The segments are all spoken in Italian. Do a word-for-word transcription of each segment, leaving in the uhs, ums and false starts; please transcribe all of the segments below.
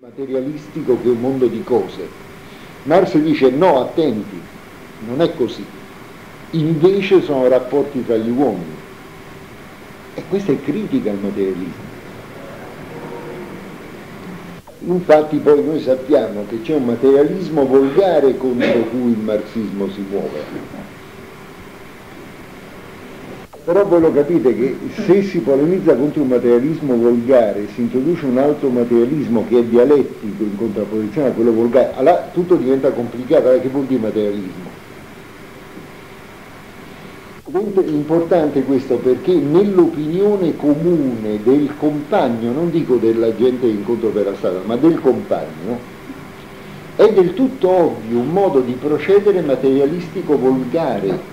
materialistico che un mondo di cose. Marx dice no, attenti, non è così, invece sono rapporti tra gli uomini, e questa è critica al materialismo. Infatti poi noi sappiamo che c'è un materialismo volgare contro cui il marxismo si muove. Però voi lo capite che se si polemizza contro un materialismo volgare, si introduce un altro materialismo che è dialettico in contrapposizione a quello volgare, allora tutto diventa complicato. Allora, che vuol dire materialismo? È importante questo perché nell'opinione comune del compagno, non dico della gente che incontro per la strada, ma del compagno, è del tutto ovvio un modo di procedere materialistico volgare.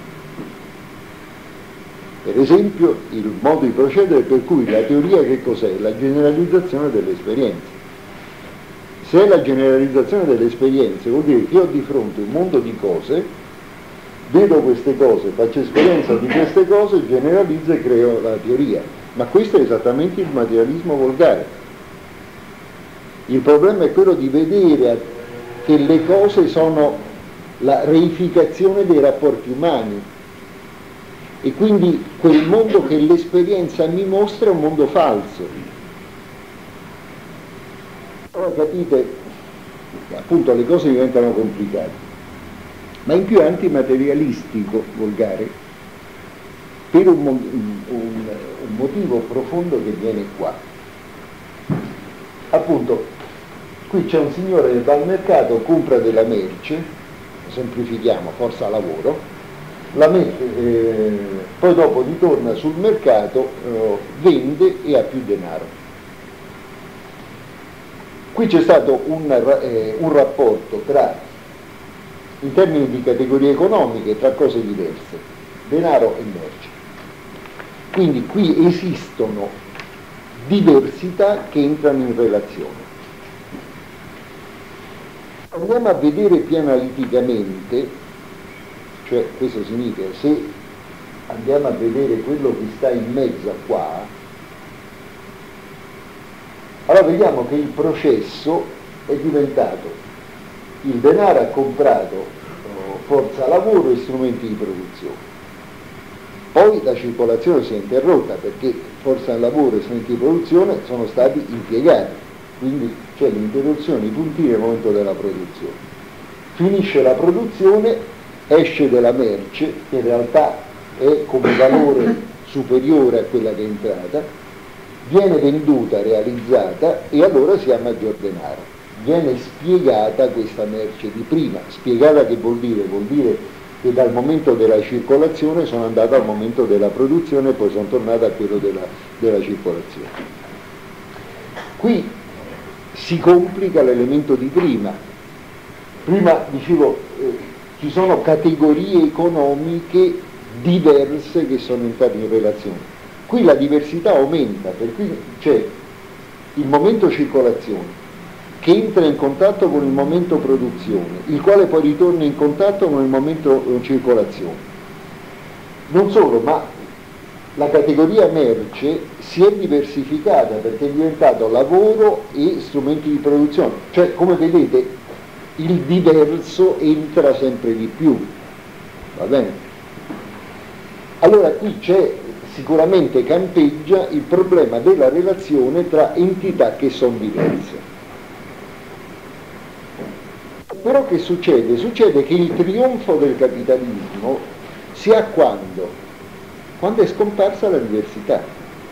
Per esempio, il modo di procedere per cui la teoria che cos'è? La generalizzazione delle esperienze. Se è la generalizzazione delle esperienze, vuol dire che io ho di fronte un mondo di cose, vedo queste cose, faccio esperienza di queste cose, generalizzo e creo la teoria. Ma questo è esattamente il materialismo volgare. Il problema è quello di vedere che le cose sono la reificazione dei rapporti umani. E quindi quel mondo che l'esperienza mi mostra è un mondo falso. Ora capite, appunto le cose diventano complicate, ma in più è antimaterialistico volgare per un, un, un motivo profondo che viene qua. Appunto, qui c'è un signore che va al mercato, compra della merce, semplifichiamo, forza lavoro, la mette, eh, poi dopo ritorna sul mercato, eh, vende e ha più denaro. Qui c'è stato un, eh, un rapporto tra, in termini di categorie economiche, tra cose diverse, denaro e merce. Quindi qui esistono diversità che entrano in relazione. Andiamo a vedere più analiticamente. Cioè, questo significa, se andiamo a vedere quello che sta in mezzo a qua, allora vediamo che il processo è diventato, il denaro ha comprato oh, forza lavoro e strumenti di produzione, poi la circolazione si è interrotta perché forza lavoro e strumenti di produzione sono stati impiegati, quindi c'è l'interruzione, i puntini nel momento della produzione, finisce la produzione, esce della merce, che in realtà è come valore superiore a quella che è entrata, viene venduta, realizzata e allora si ha maggior denaro. Viene spiegata questa merce di prima. Spiegata che vuol dire? Vuol dire che dal momento della circolazione sono andata al momento della produzione e poi sono tornata a quello della, della circolazione. Qui si complica l'elemento di prima. Prima dicevo, eh, ci sono categorie economiche diverse che sono entrate in relazione. Qui la diversità aumenta, per cui c'è il momento circolazione che entra in contatto con il momento produzione, il quale poi ritorna in contatto con il momento circolazione. Non solo, ma la categoria merce si è diversificata perché è diventato lavoro e strumenti di produzione. Cioè, come vedete, il diverso entra sempre di più, va bene? Allora qui c'è, sicuramente campeggia il problema della relazione tra entità che sono diverse. Però che succede? Succede che il trionfo del capitalismo si ha quando? Quando è scomparsa la diversità.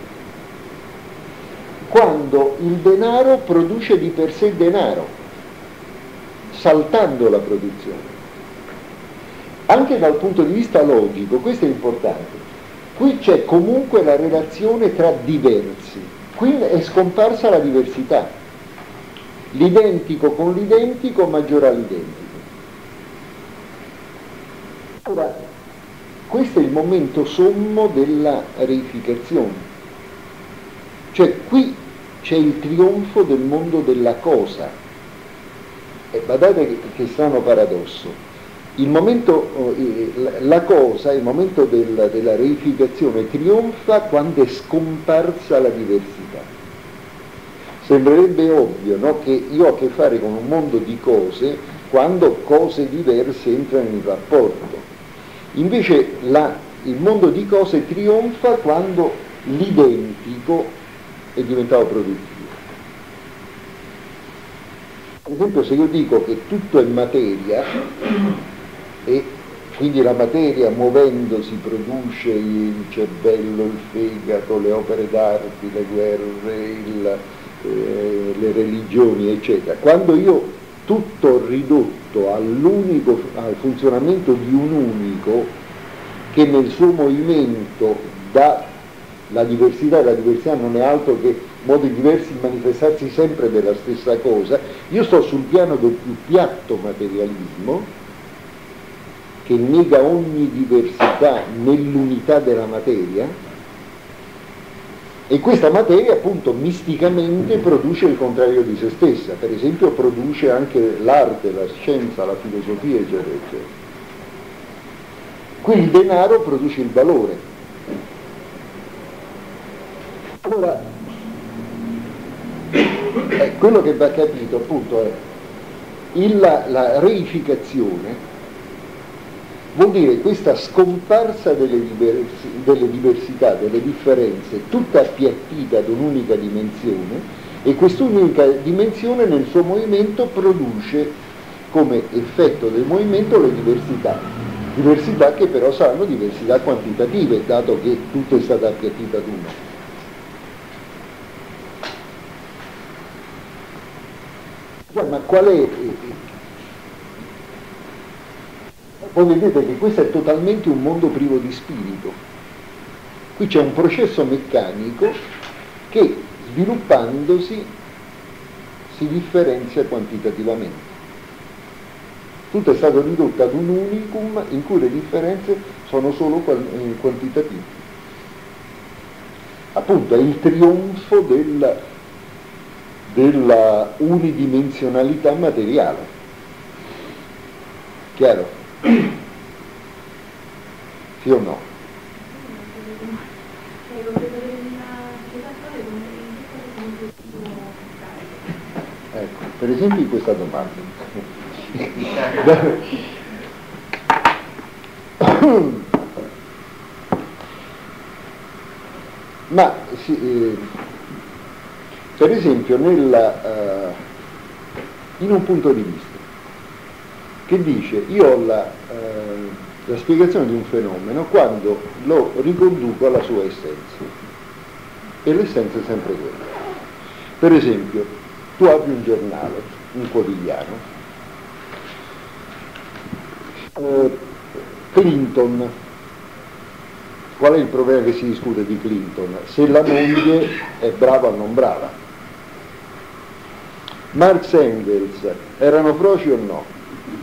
Quando il denaro produce di per sé denaro, saltando la produzione. Anche dal punto di vista logico, questo è importante, qui c'è comunque la relazione tra diversi, qui è scomparsa la diversità, l'identico con l'identico maggiora l'identico. Ora, questo è il momento sommo della reificazione, cioè qui c'è il trionfo del mondo della cosa. E guardate che, che strano paradosso, il momento, eh, la cosa, il momento del, della reificazione trionfa quando è scomparsa la diversità. sembrerebbe ovvio, no? Che io ho a che fare con un mondo di cose quando cose diverse entrano in rapporto. Invece la, il mondo di cose trionfa quando l'identico è diventato produttivo. Per esempio, se io dico che tutto è materia e quindi la materia muovendosi produce il cervello, il fegato, le opere d'arte, le guerre, il, eh, le religioni, eccetera. Quando io tutto ho ridotto all'unico, al funzionamento di un unico che nel suo movimento dà la diversità, e la diversità non è altro che modi diversi di manifestarsi sempre della stessa cosa, io sto sul piano del più piatto materialismo che nega ogni diversità nell'unità della materia, e questa materia appunto misticamente produce il contrario di se stessa, per esempio produce anche l'arte, la scienza, la filosofia, eccetera, eccetera. Qui il denaro produce il valore. Allora, eh, quello che va capito appunto è il, la, la reificazione vuol dire questa scomparsa delle, diversi, delle diversità, delle differenze, tutta appiattita ad un'unica dimensione, e quest'unica dimensione nel suo movimento produce come effetto del movimento le diversità, diversità che però saranno diversità quantitative, dato che tutto è stato appiattito ad uno. Ma qual è? Voi vedete che questo è totalmente un mondo privo di spirito. Qui c'è un processo meccanico che, sviluppandosi, si differenzia quantitativamente. Tutto è stato ridotto ad un unicum in cui le differenze sono solo quantitative. Appunto è il trionfo del, della unidimensionalità materiale. Chiaro? Sì o no? Ecco, per esempio in questa domanda. Ma sì, eh, per esempio nella, uh, in un punto di vista che dice io ho la, eh, la spiegazione di un fenomeno quando lo riconduco alla sua essenza, e l'essenza è sempre quella. Per esempio, tu apri un giornale, un quotidiano, eh, Clinton, qual è il problema che si discute di Clinton? Se la moglie è brava o non brava. Marx e Engels erano froci o no?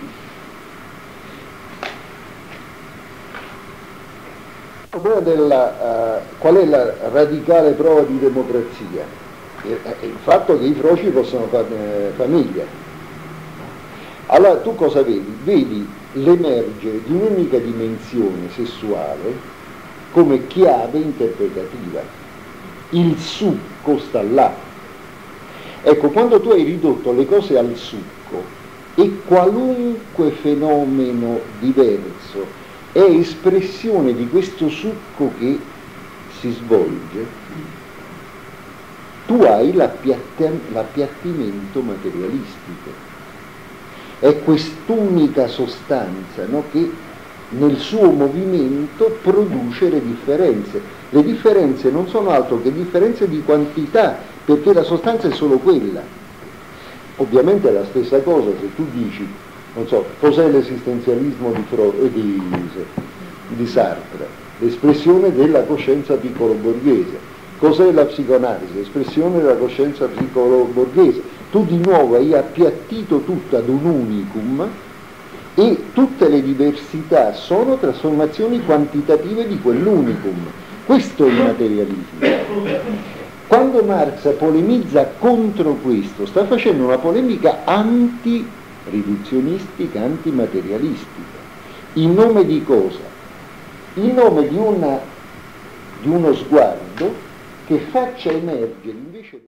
Della, uh, qual è la radicale prova di democrazia? Il, il fatto che i froci possono fare famiglia. Allora tu cosa vedi? Vedi l'emergere di un'unica dimensione sessuale come chiave interpretativa. Il succo sta là. Ecco, quando tu hai ridotto le cose al succo e qualunque fenomeno diverso è espressione di questo succo che si svolge, tu hai l'appiattimento materialistico. È quest'unica sostanza, no, che nel suo movimento produce le differenze. Le differenze non sono altro che differenze di quantità, perché la sostanza è solo quella. Ovviamente è la stessa cosa se tu dici, non so, cos'è l'esistenzialismo di, Freud, di, di Sartre? L'espressione della coscienza piccolo-borghese. Cos'è la psicoanalisi? L'espressione della coscienza piccolo-borghese. Tu di nuovo hai appiattito tutto ad un unicum e tutte le diversità sono trasformazioni quantitative di quell'unicum. Questo è il materialismo. Quando Marx polemizza contro questo, sta facendo una polemica anti-riduzionistica, antimaterialistica. In nome di cosa? In nome di, una, di uno sguardo che faccia emergere invece